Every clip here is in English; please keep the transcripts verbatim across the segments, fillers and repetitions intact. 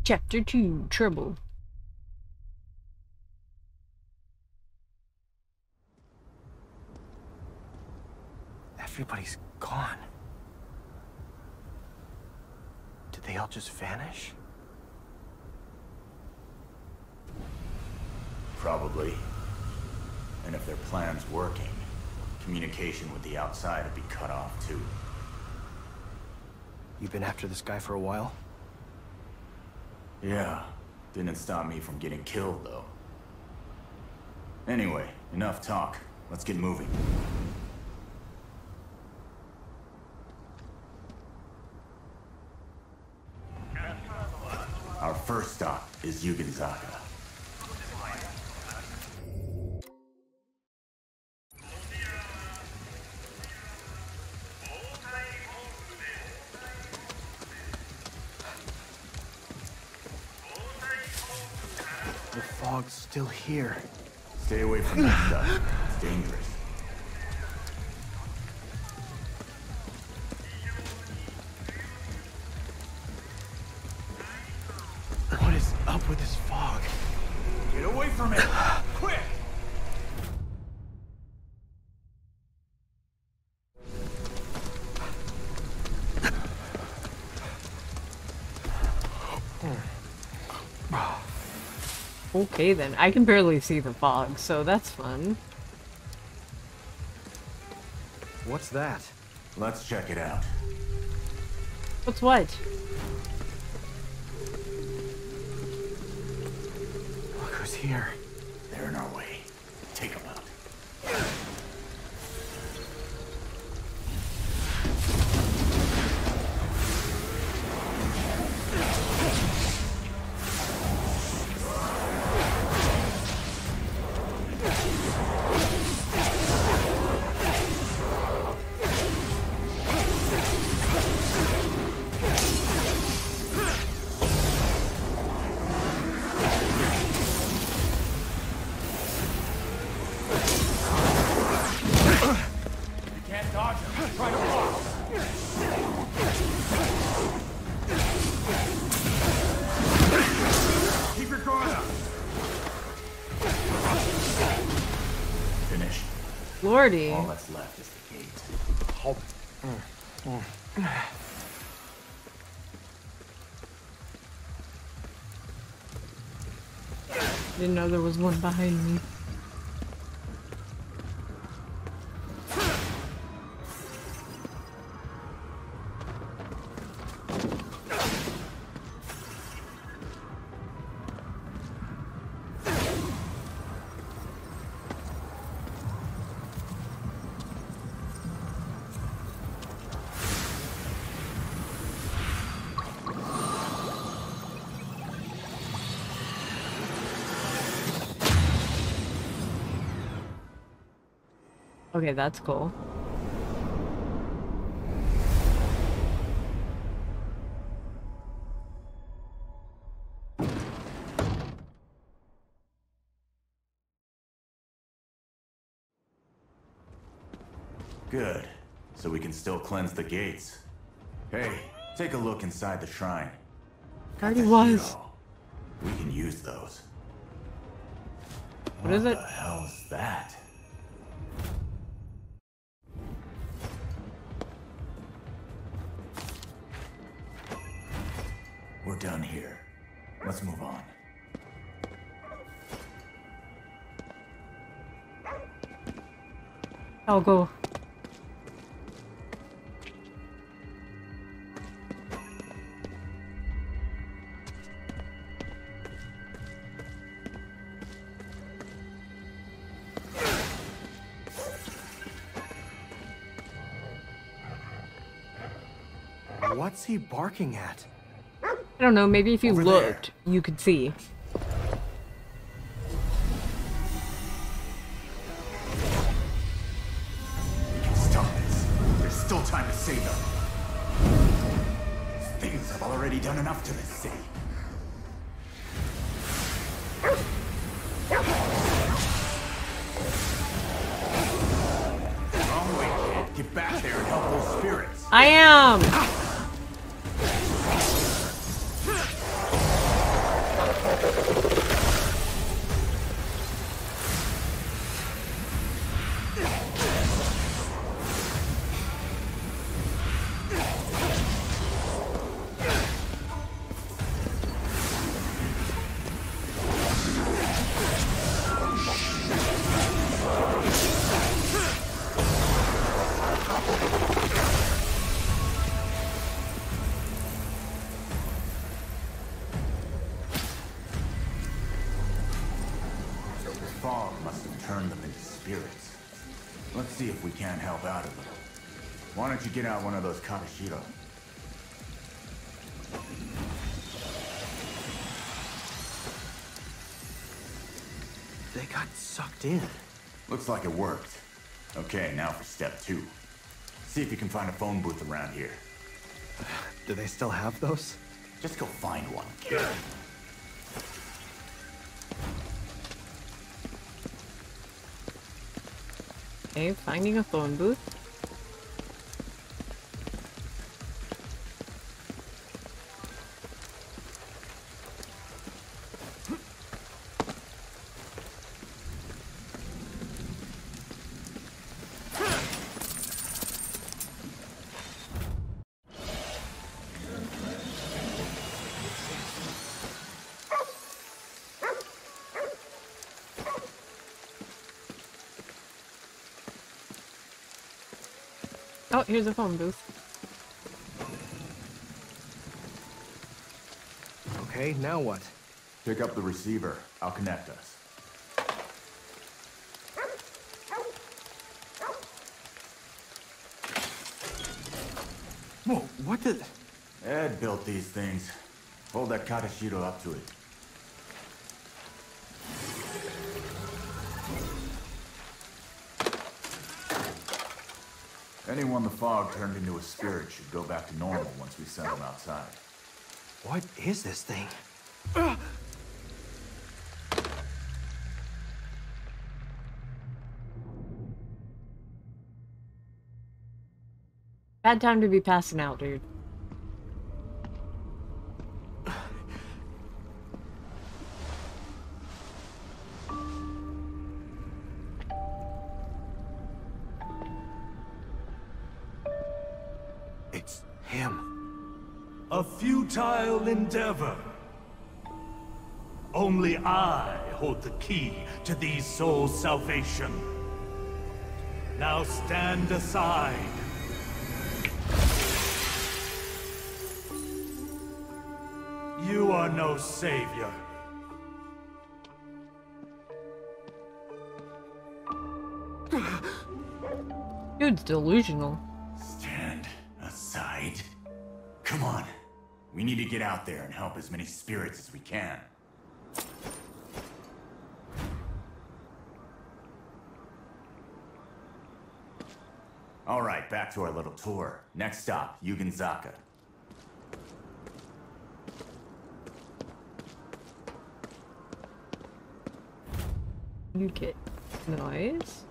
Chapter two, Trouble. Everybody's gone. Did they all just vanish? Probably. And if their plan's working, communication with the outside would be cut off too. You've been after this guy for a while? Yeah. Didn't stop me from getting killed, though. Anyway, enough talk. Let's get moving. Our first stop is Yugenzaka. The fog's still here. Stay away from that stuff. It's dangerous. What is up with this fog? Get away from it! Quick! Okay then, I can barely see the fog, so that's fun. What's that? Let's check it out. What's what? Look who's here. They're in our way. Take them out. Lordy. All that's left is the gate. Oh. Mm. Mm. Didn't know there was one behind me. Okay, that's cool. Good. So we can still cleanse the gates. Hey, take a look inside the shrine. Already was. We can use those. What is it? What the hell's that? We're done here. Let's move on. I'll go. What's he barking at? I don't know, maybe if you Over looked, there. You could see. We can stop this. There's still time to save them. These things have already done enough to this city. Wrong way, kid. Get back there and help those spirits. I am! fog must have turned them into spirits. Let's see if we can't help out a little. Why don't you get out one of those Katashiro? They got sucked in. Looks like it worked. Okay, now for step two. See if you can find a phone booth around here. Do they still have those? Just go find one. Okay, finding a phone booth. Oh, here's a phone booth. Okay, now what? Pick up the receiver. I'll connect us. Whoa, what the... Ed built these things. Hold that Katashiro up to it. Anyone the fog turned into a spirit should go back to normal once we send them outside. What is this thing? Bad time to be passing out, dude. It's him. A futile endeavor. Only I hold the key to these souls' salvation. Now stand aside. You are no savior. Dude's delusional. Stand aside. Come on. We need to get out there and help as many spirits as we can. All right, back to our little tour. Next stop, Yugenzaka. You get noise?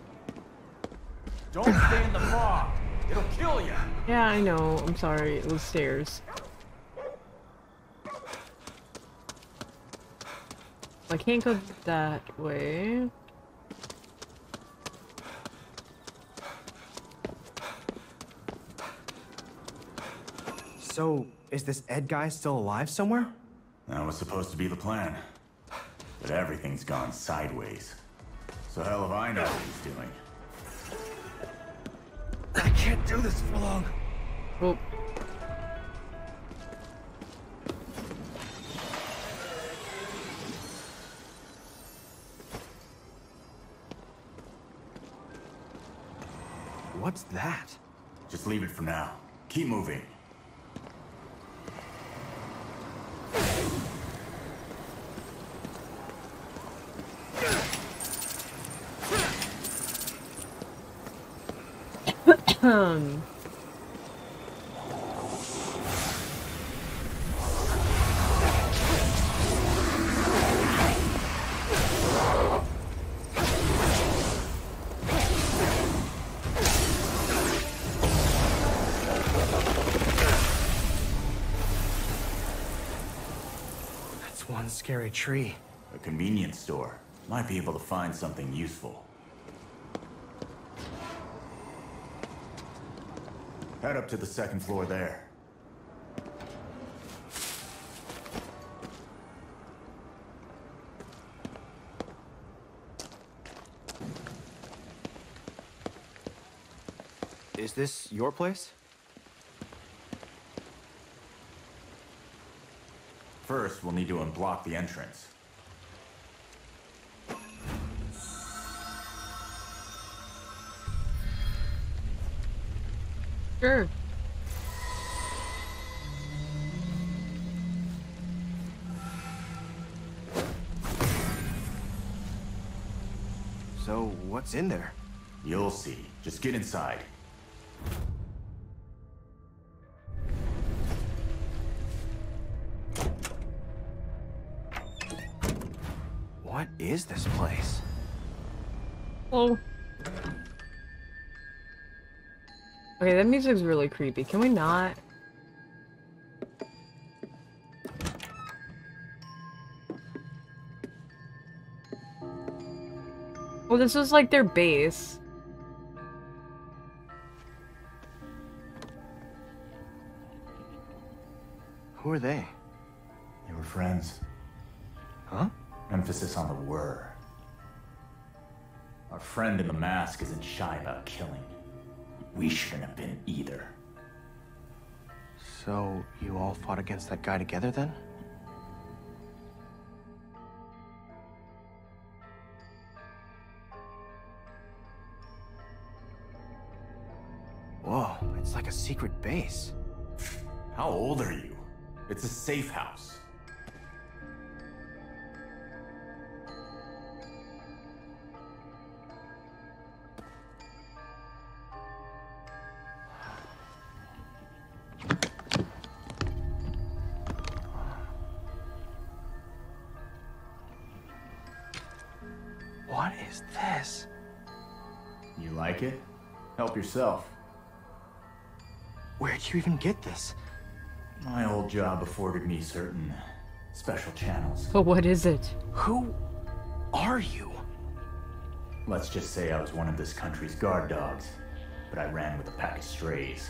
Don't stay in the fog. It'll kill you. Yeah, I know. I'm sorry. It was stairs. I can't go that way. So, is this Ed guy still alive somewhere? That was supposed to be the plan. But everything's gone sideways. So hell if I know what he's doing. I can't do this for long. Oh. What's that? Just leave it for now. Keep moving. Um. That's one scary tree. A convenience store. Might be able to find something useful. Head up to the second floor there. Is this your place? First, we'll need to unblock the entrance. Sure. So, what's in there? You'll see. Just get inside. What is this place? Oh. Okay, that music's really creepy. Can we not? Well, this is like their base. Who are they? They were friends. Huh? Emphasis on the were. Our friend in the mask isn't shy about killing. We shouldn't have been either. So, you all fought against that guy together then? Whoa, it's like a secret base. How old are you? It's a safe house. What is this? You like it? Help yourself. Where'd you even get this? My old job afforded me certain special channels. But what is it? Who are you? Let's just say I was one of this country's guard dogs, but I ran with a pack of strays.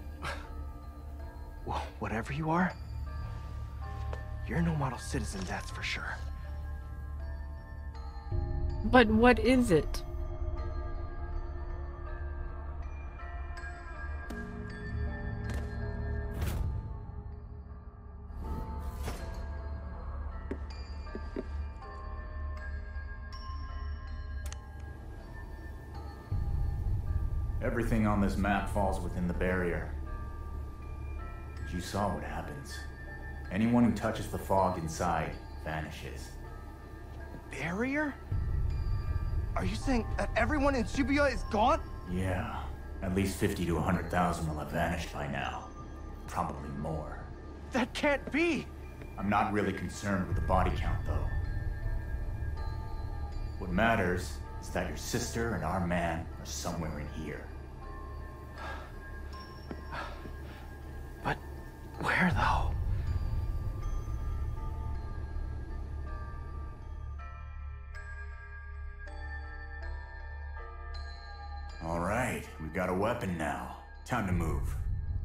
Well, whatever you are, you're no model citizen, that's for sure. But what is it? Everything on this map falls within the barrier. You saw what happens. Anyone who touches the fog inside vanishes. Barrier? Are you saying that everyone in Shibuya is gone? Yeah, at least fifty to one hundred thousand will have vanished by now. Probably more. That can't be! I'm not really concerned with the body count, though. What matters is that your sister and our man are somewhere in here. But where, though? All right, we've got a weapon now. Time to move.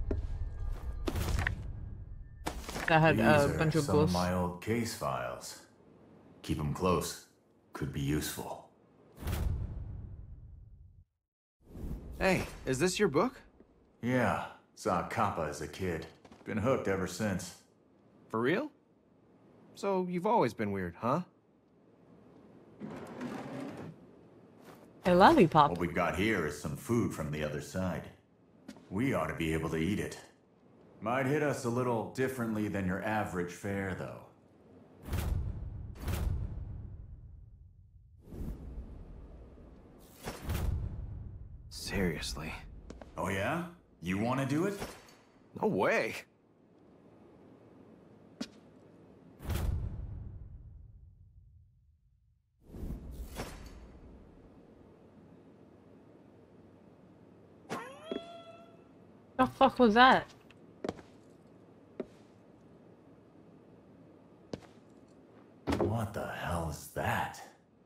That had These a are bunch of some of ghosts. my old case files. Keep them close. Could be useful. Hey, is this your book? Yeah, saw Kappa as a kid. Been hooked ever since. For real? So you've always been weird, huh? A lollipop. What we've got here is some food from the other side. We ought to be able to eat it. Might hit us a little differently than your average fare, though. Seriously? Oh yeah? You want to do it? No way! The fuck was that? What the hell is that?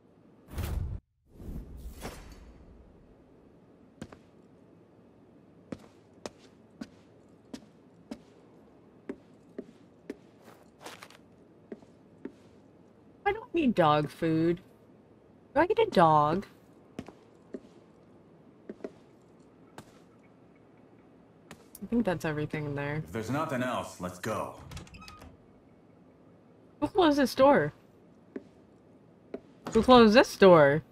I don't need dog food. Do I get a dog? I think that's everything in there. If there's nothing else, let's go. Who closed this door? Who closed this door?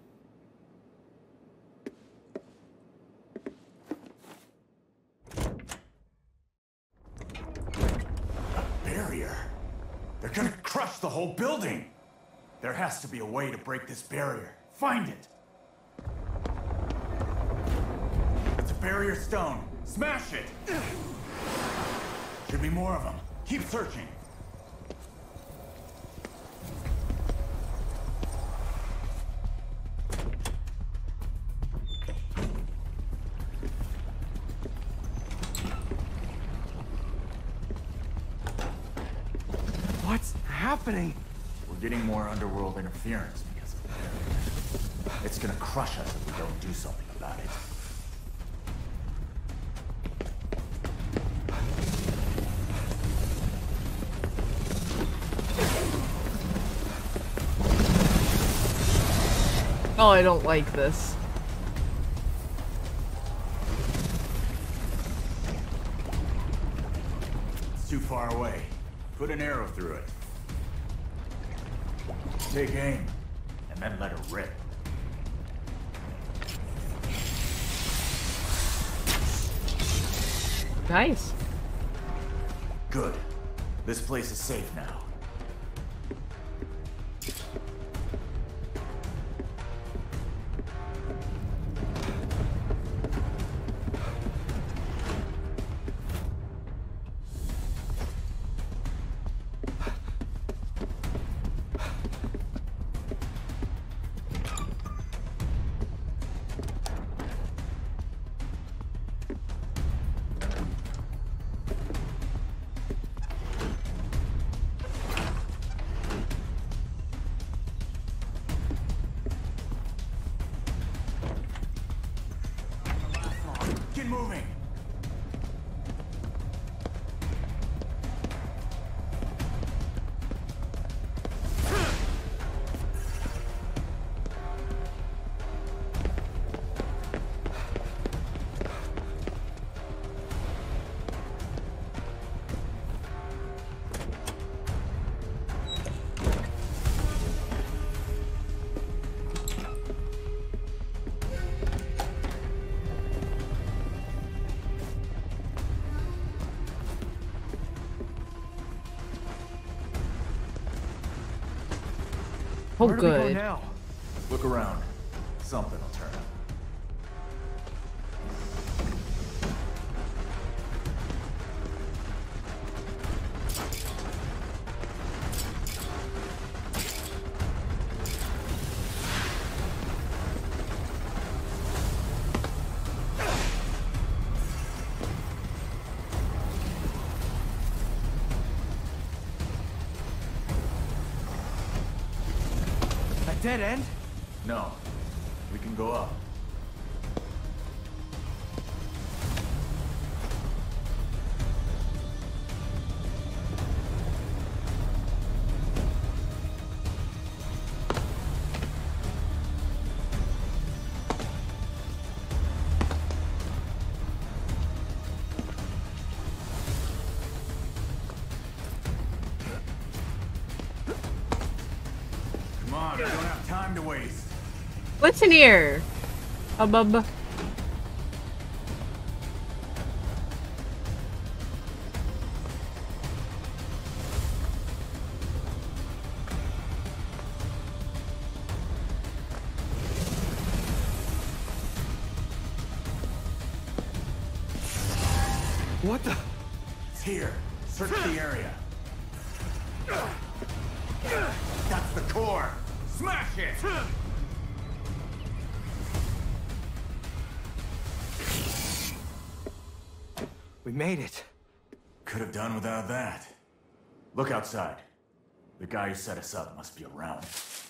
whole building! There has to be a way to break this barrier. Find it! It's a barrier stone. Smash it! Should be more of them. Keep searching. What's happening? We're getting more underworld interference because of the barrier. It's gonna crush us if we don't do something about it. Oh, I don't like this. It's too far away. Put an arrow through it. Take aim, and then let her rip. Nice. Good. This place is safe now. Get moving! Oh, Where do we go good. now? Look around. Something will turn up. A dead end? No. We can go up. Come on, we don't have time to waste. What's in here? A bub. What the? It's here. Search the area. That's the core. Smash it! We made it. Could have done without that. Look outside. The guy who set us up must be around.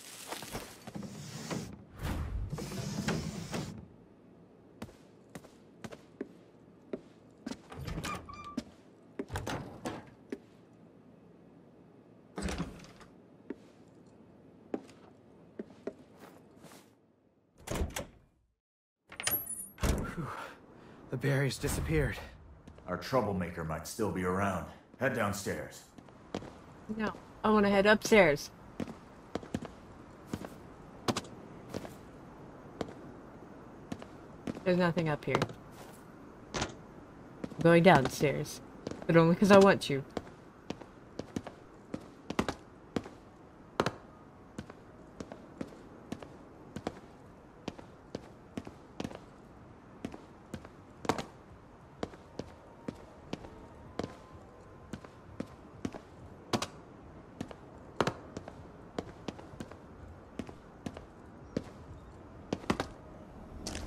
The barrier's disappeared. Our troublemaker might still be around. Head downstairs. No, I want to head upstairs. There's nothing up here. I'm going downstairs, but only because I want you.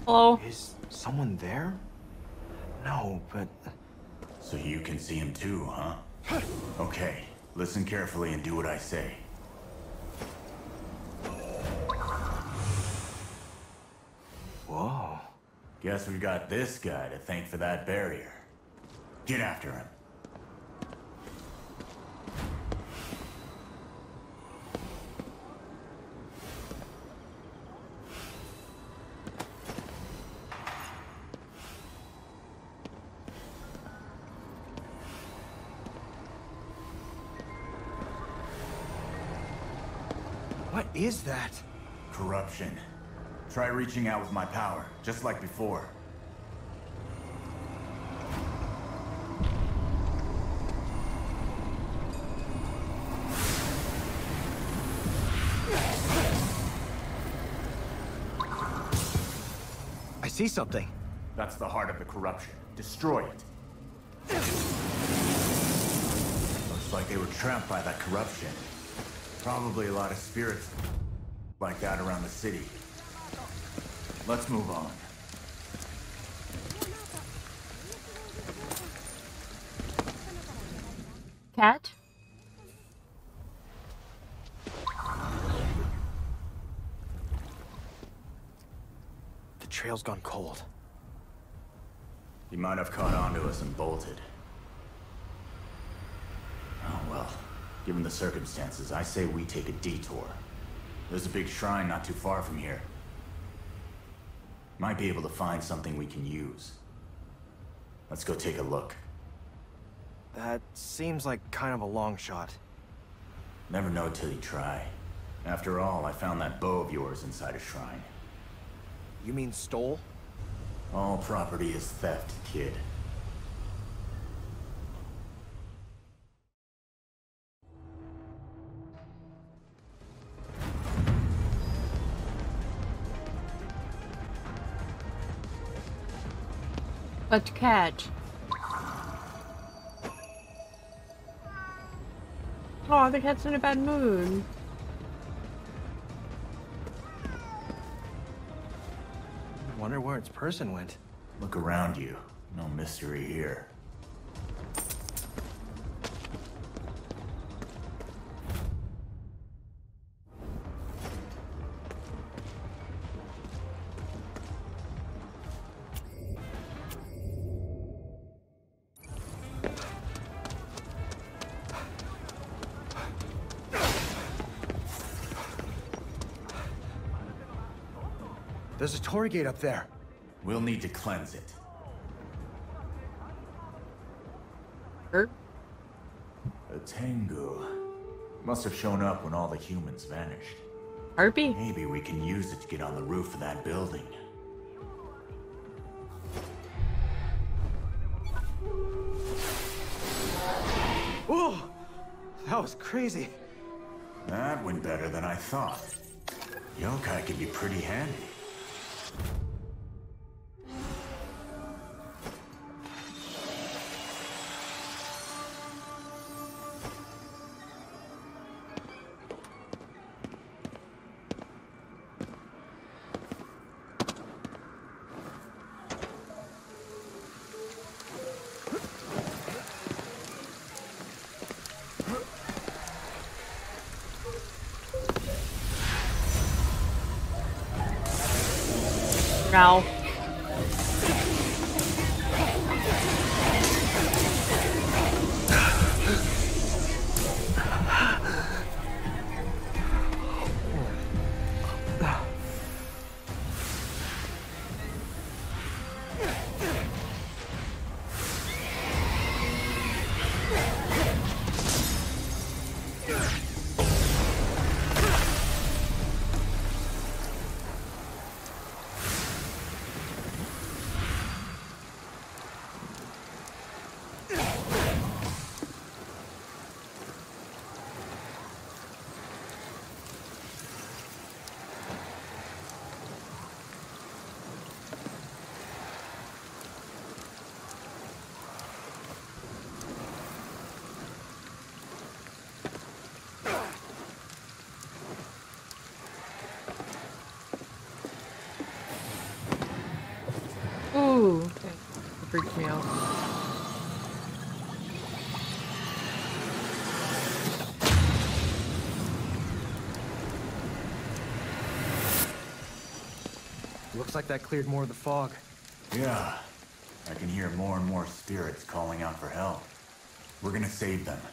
Hello? Is someone there? No, but... So you can see him too, huh? Okay, listen carefully and do what I say. Whoa. Guess we got this guy to thank for that barrier. Get after him. What is that? Corruption. Try reaching out with my power, just like before. I see something. That's the heart of the corruption. Destroy it. Looks like they were trapped by that corruption. Probably a lot of spirits like that around the city. Let's move on. Cat? The trail's gone cold. He might have caught on to us and bolted. Oh well. Given the circumstances, I say we take a detour. There's a big shrine not too far from here. Might be able to find something we can use. Let's go take a look. That seems like kind of a long shot. Never know till you try. After all, I found that bow of yours inside a shrine. You mean stole? All property is theft, kid. But cat. Oh, the cat's in a bad mood. Wonder where its person went. Look around you. No mystery here. There's a Torii gate up there. We'll need to cleanse it. Er? A Tengu. Must have shown up when all the humans vanished. Harpy? Maybe we can use it to get on the roof of that building. Whoa! That was crazy. That went better than I thought. Yokai can be pretty handy. Now. Looks like that cleared more of the fog. Yeah. I can hear more and more spirits calling out for help. We're gonna save them.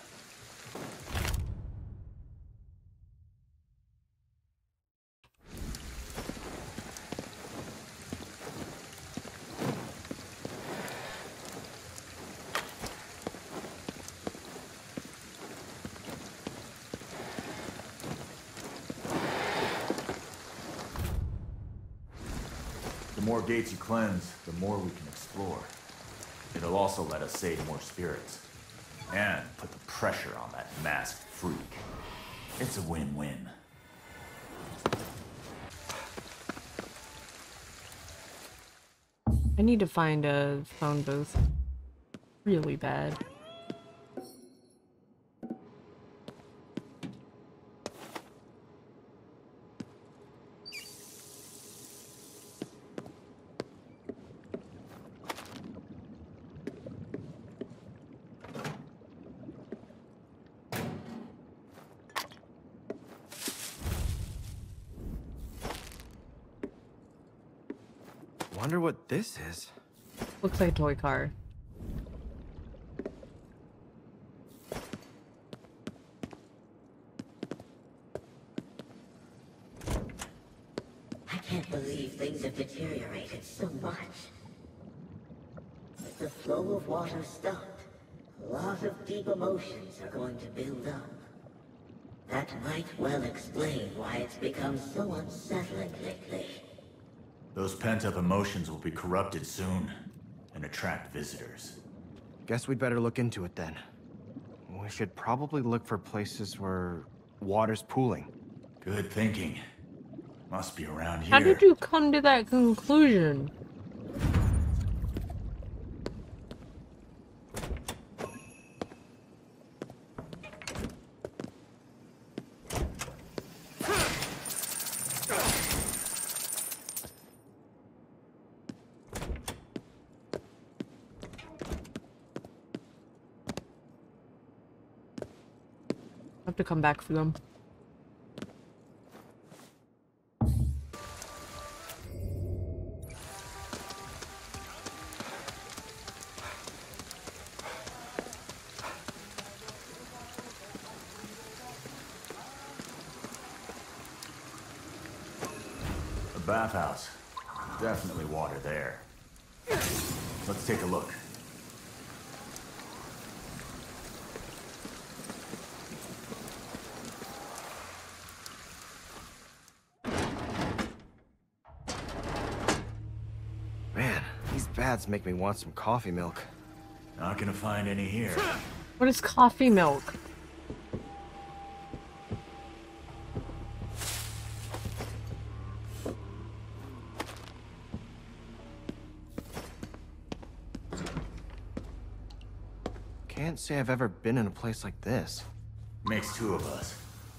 The more gates you cleanse, the more we can explore. It'll also let us save more spirits. And put the pressure on that masked freak. It's a win-win. I need to find a phone booth. Really bad. Wonder what this is. Looks like a toy car. I can't believe things have deteriorated so much. If the flow of water stopped, a lot of deep emotions are going to build up. That might well explain why it's become so unsettling lately. Those pent-up emotions will be corrupted soon and attract visitors. Guess we'd better look into it then. We should probably look for places where water's pooling. Good thinking. Must be around here. How did you come to that conclusion? I have to come back for them. A bathhouse. Definitely water there. Let's take a look. Man, these baths make me want some coffee milk. Not gonna find any here. What is coffee milk? Can't say I've ever been in a place like this. Makes two of us.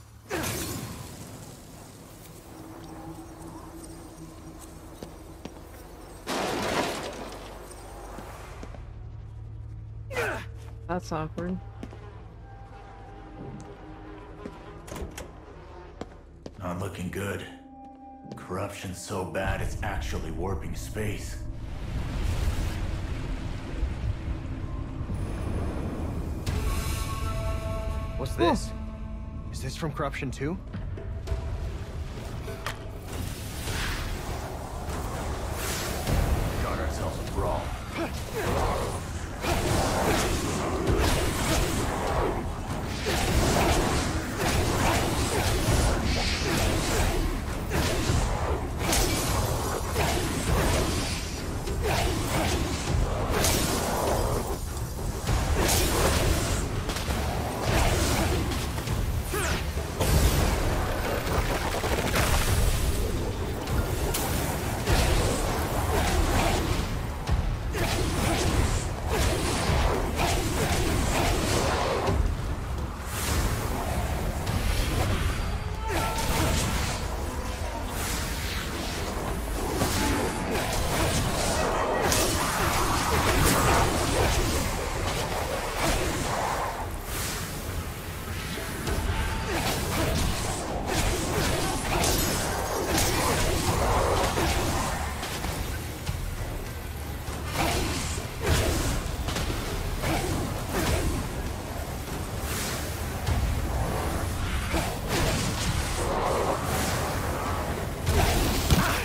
That's awkward. Not looking good. Corruption's so bad it's actually warping space. What's this? Is this from Corruption two? Got ourselves a brawl.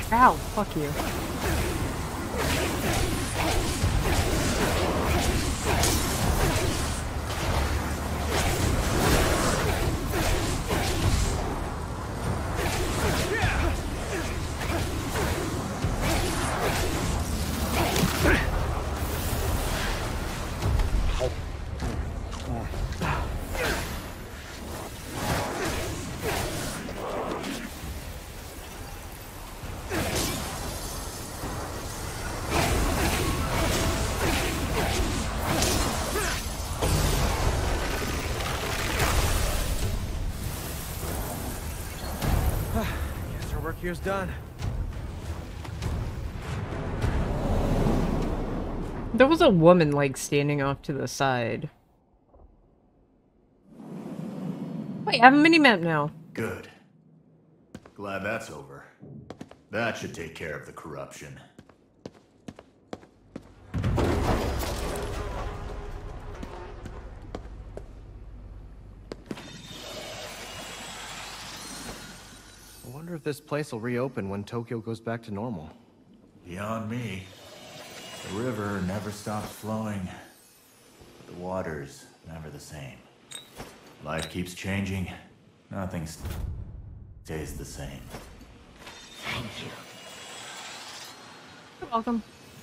Ow, fuck you. Guess our work here's done. There was a woman, like, standing off to the side. Wait, I have a mini-map now. Good. Glad that's over. That should take care of the corruption. I wonder if this place will reopen when Tokyo goes back to normal. Beyond me. The river never stops flowing. But the water's never the same. Life keeps changing. Nothing st- stays the same. Thank you. You're welcome.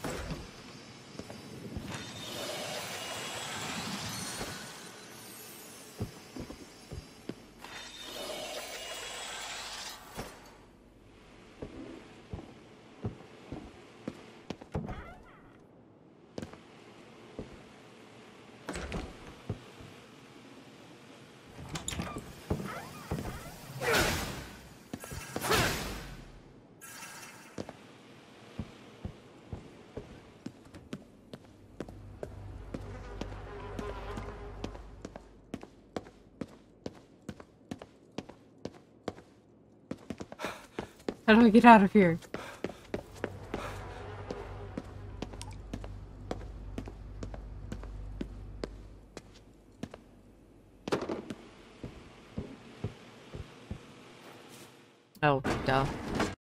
How do I get out of here? Oh, duh.